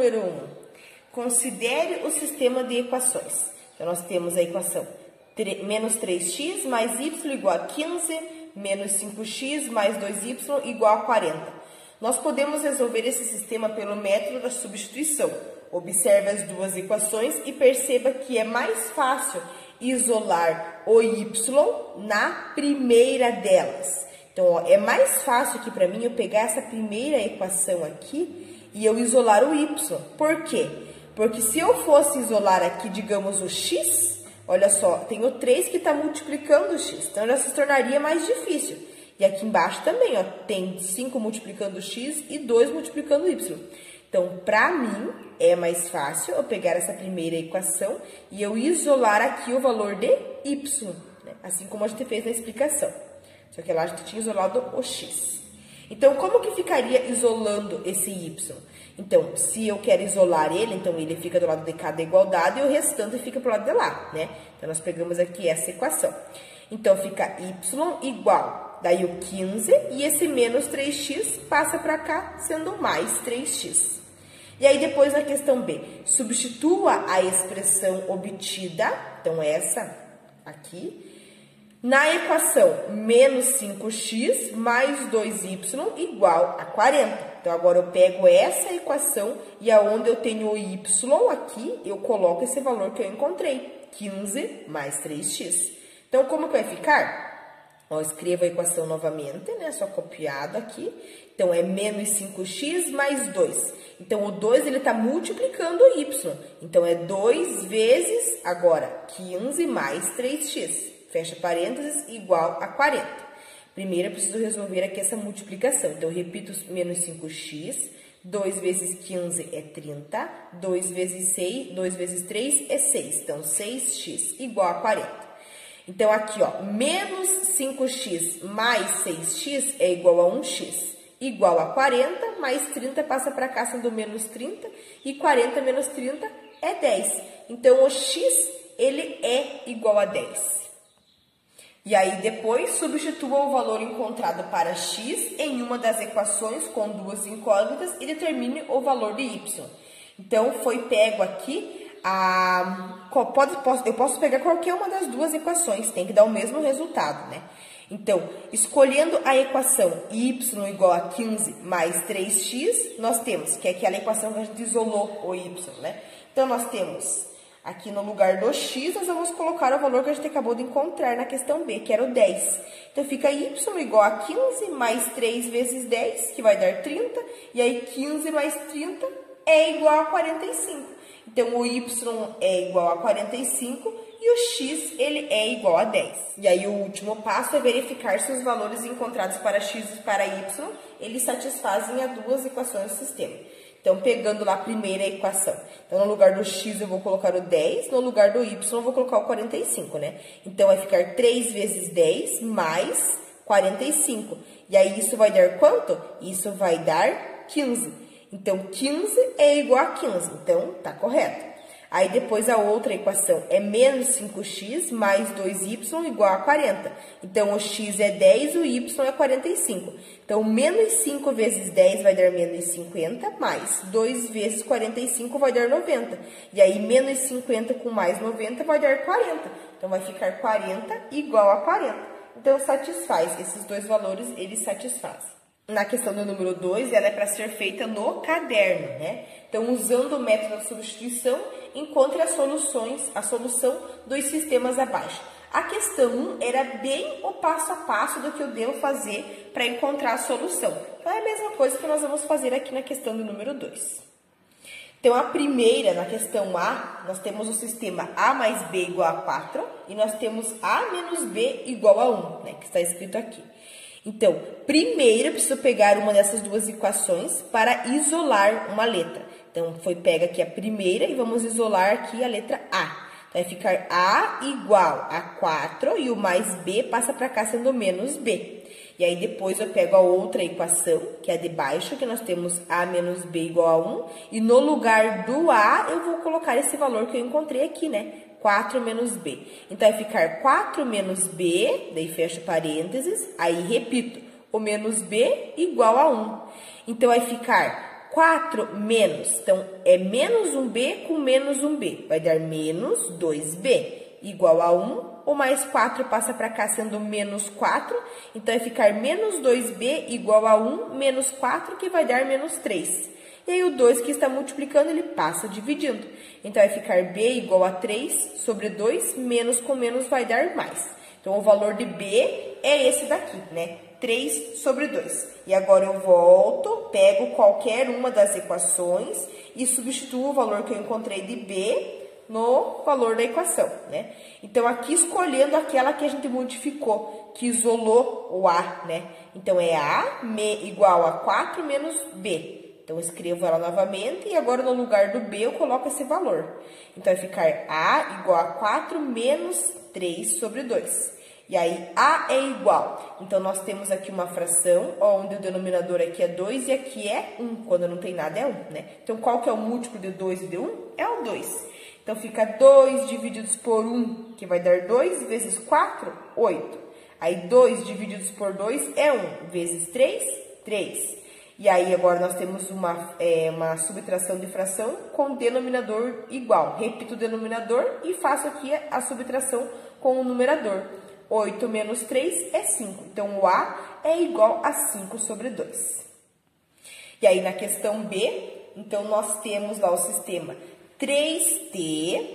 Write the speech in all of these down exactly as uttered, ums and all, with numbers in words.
número um. Considere o sistema de equações. Então, nós temos a equação menos três x mais y igual a quinze, menos cinco x mais dois y igual a quarenta. Nós podemos resolver esse sistema pelo método da substituição. Observe as duas equações e perceba que é mais fácil isolar o y na primeira delas. Então, ó, é mais fácil aqui para mim eu pegar essa primeira equação aqui e eu isolar o y. Por quê? Porque se eu fosse isolar aqui, digamos, o x, olha só, tem o três que está multiplicando o x, então já se tornaria mais difícil. E aqui embaixo também, ó, tem cinco multiplicando o x e dois multiplicando o y. Então, para mim, é mais fácil eu pegar essa primeira equação e eu isolar aqui o valor de y, né? Assim como a gente fez na explicação. Só que lá a gente tinha isolado o x. Então, como que ficaria isolando esse y? Então, se eu quero isolar ele, então ele fica do lado de cá da igualdade e o restante fica pro lado de lá, né? Então, nós pegamos aqui essa equação. Então, fica y igual, daí o quinze, e esse menos três x passa para cá, sendo mais três x. E aí, depois na questão B, substitua a expressão obtida, então essa aqui, na equação menos cinco x mais dois y igual a quarenta. Então, agora eu pego essa equação e aonde eu tenho o y aqui, eu coloco esse valor que eu encontrei, quinze mais três x. Então, como que vai ficar? Ó, escrevo a equação novamente, né? Só copiado aqui. Então, é menos cinco x mais dois. Então, o dois, ele está multiplicando o y. Então, é dois vezes, agora, quinze mais três x. Fecha parênteses, igual a quarenta. Primeiro, eu preciso resolver aqui essa multiplicação. Então, eu repito menos cinco x. dois vezes quinze é trinta. dois vezes seis, dois vezes três é seis. Então, seis x igual a quarenta. Então, aqui, ó, menos cinco x mais seis x é igual a um x. Igual a quarenta, mais trinta passa para cá sendo menos trinta. E quarenta menos trinta é dez. Então, o x, ele é igual a dez. E aí, depois, substitua o valor encontrado para x em uma das equações com duas incógnitas e determine o valor de y. Então, foi pego aqui, a, pode, posso, eu posso pegar qualquer uma das duas equações, tem que dar o mesmo resultado, né? Então, escolhendo a equação y igual a quinze mais três x, nós temos, que é aquela equação que a gente isolou o y, né? Então, nós temos... Aqui no lugar do x, nós vamos colocar o valor que a gente acabou de encontrar na questão B, que era o dez. Então, fica y igual a quinze mais três vezes dez, que vai dar trinta. E aí, quinze mais trinta é igual a quarenta e cinco. Então, o y é igual a quarenta e cinco e o x, ele é igual a dez. E aí, o último passo é verificar se os valores encontrados para x e para y, eles satisfazem as duas equações do sistema. Então, pegando lá a primeira equação. Então, no lugar do x eu vou colocar o dez, no lugar do y eu vou colocar o quarenta e cinco, né? Então, vai ficar três vezes dez mais quarenta e cinco. E aí, isso vai dar quanto? Isso vai dar quinze. Então, quinze é igual a quinze. Então, tá correto. Aí, depois, a outra equação é menos cinco x mais dois y igual a quarenta. Então, o x é dez, o y é quarenta e cinco. Então, menos cinco vezes dez vai dar menos cinquenta, mais dois vezes quarenta e cinco vai dar noventa. E aí, menos cinquenta com mais noventa vai dar quarenta. Então, vai ficar quarenta igual a quarenta. Então, satisfaz. Esses dois valores, eles satisfazem. Na questão do número dois, ela é para ser feita no caderno, né? Então, usando o método da substituição, encontre as soluções, a solução dos sistemas abaixo. A questão um era bem o passo a passo do que eu devo fazer para encontrar a solução. Então, é a mesma coisa que nós vamos fazer aqui na questão do número dois. Então, a primeira, na questão A, nós temos o sistema A mais B igual a quatro e nós temos A menos B igual a um, né? Que está escrito aqui. Então, primeiro eu preciso pegar uma dessas duas equações para isolar uma letra. Então, foi pega aqui a primeira e vamos isolar aqui a letra A. Então, vai ficar A igual a quatro e o mais B passa para cá sendo menos B. E aí, depois eu pego a outra equação, que é a de baixo, que nós temos A menos B igual a um. E no lugar do A, eu vou colocar esse valor que eu encontrei aqui, né? quatro menos B. Então, vai ficar quatro menos B, daí fecho parênteses, aí repito, o menos B igual a um. Então, vai ficar quatro menos, então, é menos um b com menos um b, vai dar menos dois b, igual a um, o mais quatro passa para cá sendo menos quatro, então vai ficar menos dois b igual a um, menos quatro, que vai dar menos três. E aí o dois que está multiplicando, ele passa dividindo. Então, vai ficar b igual a três sobre dois, menos com menos vai dar mais. Então, o valor de b é esse daqui, né? três sobre dois. E agora eu volto, pego qualquer uma das equações e substituo o valor que eu encontrei de b no valor da equação, né? Então, aqui escolhendo aquela que a gente modificou, que isolou o a, né? Então, é a igual a quatro menos b. Então, eu escrevo ela novamente e agora no lugar do b eu coloco esse valor. Então, vai ficar a igual a quatro menos três sobre dois. E aí, a é igual. Então, nós temos aqui uma fração, onde o denominador aqui é dois e aqui é um. Quando não tem nada é um, né? Então, qual que é o múltiplo de dois e de um? É o dois. Então, fica dois divididos por um, que vai dar dois, vezes quatro, oito. Aí, dois divididos por dois é um, vezes três, três. E aí, agora, nós temos uma, é, uma subtração de fração com denominador igual. Repito o denominador e faço aqui a subtração com o numerador. oito menos três é cinco. Então, o a é igual a cinco sobre dois. E aí, na questão B, então, nós temos lá o sistema três t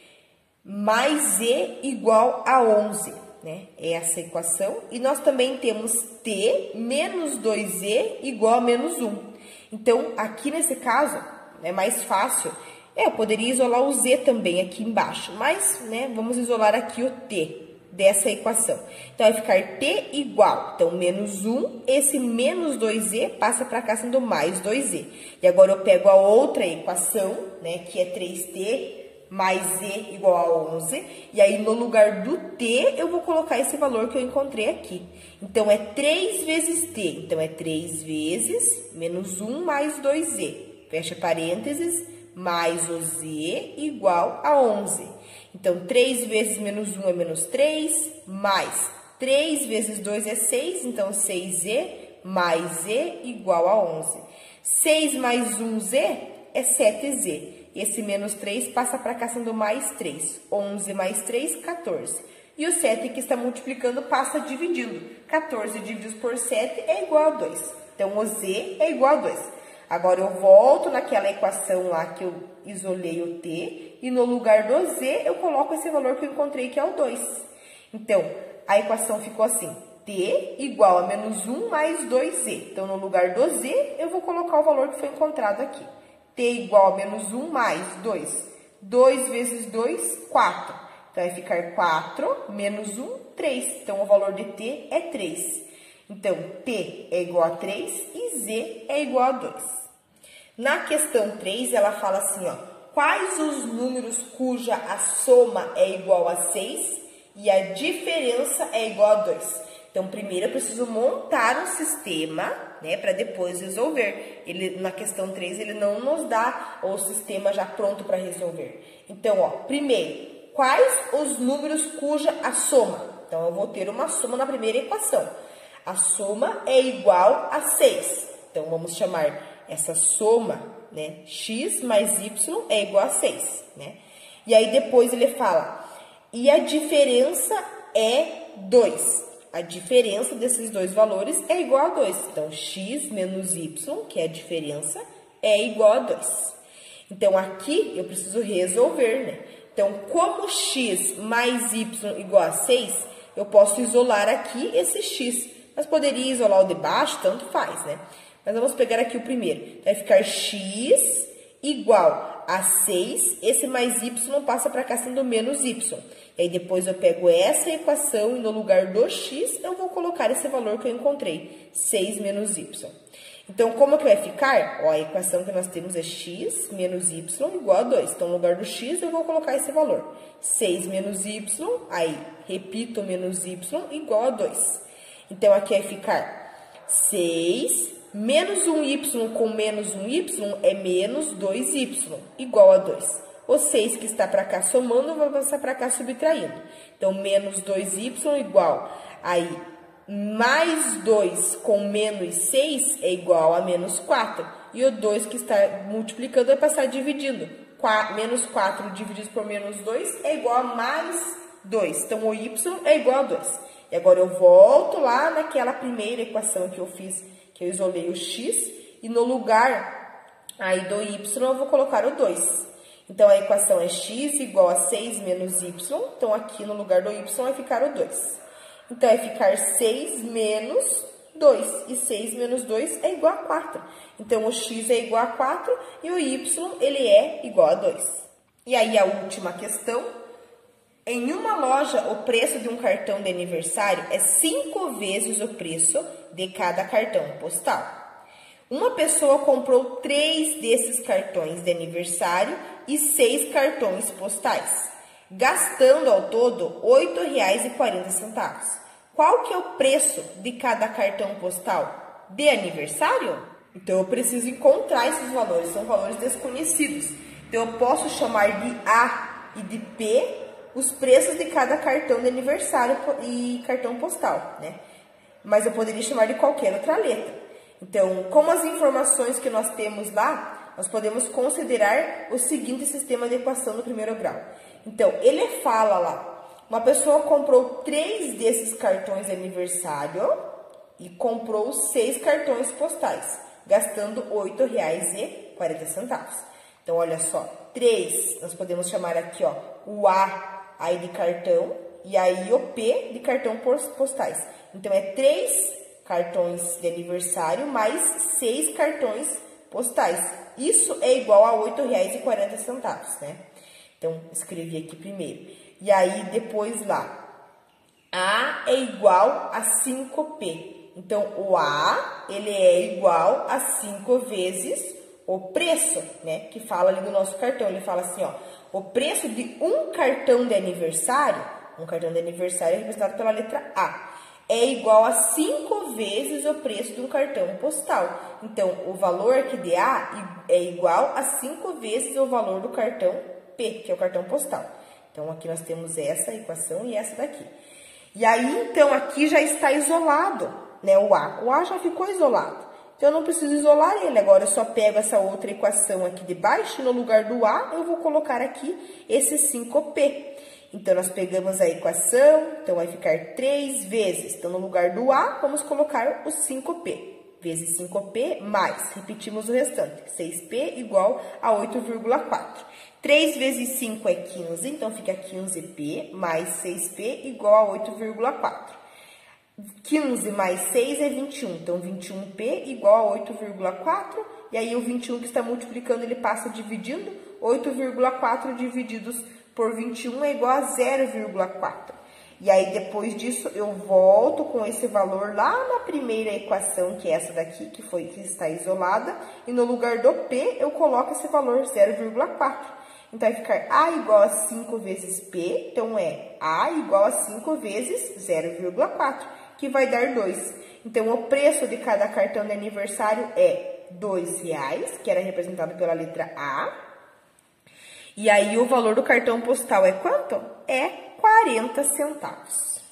mais e igual a onze, né? Essa equação. E nós também temos t menos dois e igual a menos um. Então, aqui nesse caso, é mais fácil. É, eu poderia isolar o z também aqui embaixo, mas, né, vamos isolar aqui o t dessa equação. Então, vai ficar t igual, então, menos um, esse menos dois e passa para cá sendo mais dois e. E agora, eu pego a outra equação, né, que é três t mais e igual a onze, e aí, no lugar do t, eu vou colocar esse valor que eu encontrei aqui. Então, é três vezes t, então, é três vezes menos um mais dois e, fecha parênteses, mais o z igual a onze. Então, três vezes menos um é menos três, mais três vezes dois é seis, então, seis e mais e igual a onze. seis mais um z é sete z. Esse menos três passa para cá sendo mais três. onze mais três, quatorze. E o sete que está multiplicando passa dividindo. quatorze dividido por sete é igual a dois. Então, o z é igual a dois. Agora, eu volto naquela equação lá que eu isolei o t, e no lugar do z, eu coloco esse valor que eu encontrei, que é o dois. Então, a equação ficou assim, t igual a menos um mais dois z. Então, no lugar do z, eu vou colocar o valor que foi encontrado aqui. T igual a menos um mais dois. dois vezes dois, quatro. Então, vai ficar quatro menos um, três. Então, o valor de t é três. Então, t é igual a três e z é igual a dois. Na questão três, ela fala assim, ó, quais os números cuja a soma é igual a seis e a diferença é igual a dois? Então, primeiro eu preciso montar um sistema, né, para depois resolver. Ele, na questão três, ele não nos dá o sistema já pronto para resolver. Então, ó, primeiro, quais os números cuja a soma? Então, eu vou ter uma soma na primeira equação. A soma é igual a seis. Então, vamos chamar essa soma, né, x mais y é igual a seis, né? E aí, depois ele fala, e a diferença é dois. A diferença desses dois valores é igual a dois. Então, x menos y, que é a diferença, é igual a dois. Então, aqui eu preciso resolver, né? Então, como x mais y igual a seis, eu posso isolar aqui esse x. Mas poderia isolar o de baixo, tanto faz, né? Mas vamos pegar aqui o primeiro. Vai ficar x igual a seis, esse mais y passa para cá sendo menos y. E aí, depois eu pego essa equação e no lugar do x, eu vou colocar esse valor que eu encontrei, seis menos y. Então, como que vai ficar? Ó, a equação que nós temos é x menos y igual a dois. Então, no lugar do x, eu vou colocar esse valor, seis menos y, aí, repito, menos y igual a dois. Então, aqui vai ficar seis menos um y com menos um y é menos dois y, igual a dois. O seis que está para cá somando, vai passar para cá subtraindo. Então, menos dois y igual, aí, mais dois com menos seis é igual a menos quatro. e o dois que está multiplicando vai passar dividindo. Menos quatro dividido por menos dois é igual a mais dois. Então, o y é igual a dois. E agora eu volto lá naquela primeira equação que eu fiz, que eu isolei o x, e no lugar aí do y eu vou colocar o dois. Então, a equação é x igual a seis menos y. Então, aqui no lugar do y vai ficar o dois. Então, vai ficar seis menos dois. E seis menos dois é igual a quatro. Então, o x é igual a quatro e o y ele é igual a dois. E aí, a última questão. Em uma loja, o preço de um cartão de aniversário é cinco vezes o preço de cada cartão postal. Uma pessoa comprou três desses cartões de aniversário e seis cartões postais, gastando ao todo oito reais e quarenta centavos. Qual que é o preço de cada cartão postal de aniversário? Então, eu preciso encontrar esses valores, são valores desconhecidos. Então, eu posso chamar de A e de P os preços de cada cartão de aniversário e cartão postal, né? Mas eu poderia chamar de qualquer outra letra. Então, como as informações que nós temos lá, nós podemos considerar o seguinte sistema de equação no primeiro grau. Então, ele fala lá, uma pessoa comprou três desses cartões de aniversário e comprou seis cartões postais, gastando oito reais e quarenta centavos. Então, olha só, três, nós podemos chamar aqui, ó, o A aí de cartão e aí o P de cartão postais. Então, é três cartões de aniversário mais seis cartões postais. Isso é igual a oito reais e quarenta centavos, né? Então, escrevi aqui primeiro. E aí, depois lá, A é igual a cinco P. Então, o A, ele é igual a cinco vezes o preço, né? Que fala ali no nosso cartão. Ele fala assim, ó, o preço de um cartão de aniversário, um cartão de aniversário é representado pela letra A, é igual a cinco vezes o preço de um cartão postal. Então, o valor aqui de A é igual a cinco vezes o valor do cartão P, que é o cartão postal. Então, aqui nós temos essa equação e essa daqui. E aí, então, aqui já está isolado, né, o A. O A já ficou isolado. Então, eu não preciso isolar ele. Agora, eu só pego essa outra equação aqui de baixo e no lugar do A, eu vou colocar aqui esse cinco P. Então, nós pegamos a equação, então vai ficar três vezes. Então, no lugar do A, vamos colocar o cinco P. Vezes cinco P mais, repetimos o restante, seis P igual a oito vírgula quatro. três vezes cinco é quinze, então fica quinze P mais seis P igual a oito vírgula quatro. quinze mais seis é vinte e um, então vinte e um P igual a oito vírgula quatro, e aí o vinte e um que está multiplicando, ele passa dividindo, oito vírgula quatro divididos por vinte e um é igual a zero vírgula quatro. E aí, depois disso, eu volto com esse valor lá na primeira equação, que é essa daqui, que, foi, que está isolada, e no lugar do P, eu coloco esse valor zero vírgula quatro. Então, vai ficar A igual a cinco vezes P, então é A igual a cinco vezes zero vírgula quatro, que vai dar dois. Então, o preço de cada cartão de aniversário é dois reais, que era representado pela letra A. E aí, o valor do cartão postal é quanto? É quarenta centavos.